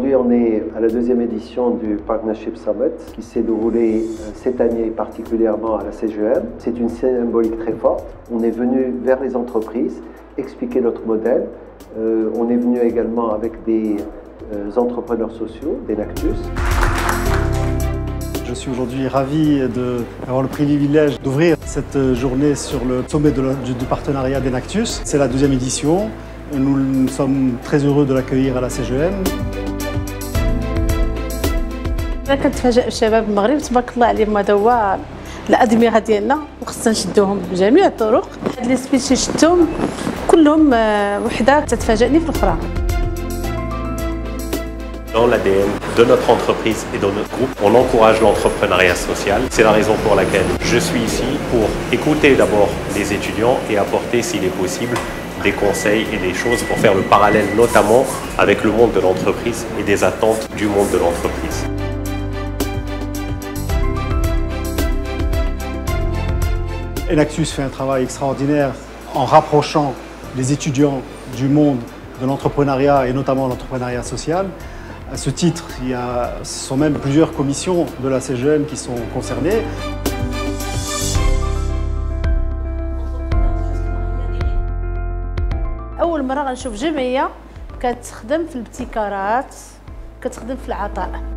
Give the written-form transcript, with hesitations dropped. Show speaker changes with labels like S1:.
S1: Aujourd'hui, on est à la deuxième édition du Partnership Summit qui s'est déroulé cette année particulièrement à la CGM. C'est une symbolique très forte. On est venu vers les entreprises expliquer notre modèle. On est venu également avec des entrepreneurs sociaux, des Nactus.
S2: Je suis aujourd'hui ravi d'avoir le privilège d'ouvrir cette journée sur le sommet du partenariat des Nactus. C'est la deuxième édition. Nous sommes très heureux de l'accueillir à la CGM.
S3: أنا كنتفاجأ بالشباب المغرب تبارك الله عليهم. هذا هو الأدمغة ديالنا وخصنا نشدوهم بجميع الطرق. هاد لي سبيتش شفتهم كلهم وحدة تتفاجئني في الأخرى.
S4: Dans l'ADN de notre entreprise et de notre groupe, on encourage l'entrepreneuriat social. C'est la raison pour laquelle je suis ici, pour écouter d'abord les étudiants et apporter, s'il est possible, des conseils et des choses pour faire le parallèle notamment avec le monde de l'entreprise et des attentes du monde de l'entreprise.
S2: Nactus fait un travail extraordinaire en rapprochant les étudiants du monde de l'entrepreneuriat et notamment l'entrepreneuriat social. À ce titre, ce sont même plusieurs commissions de la CGM qui sont concernées.
S3: أول مرة غنشوف جمعية كتخدم في الابتكارات، كتخدم في العطاء.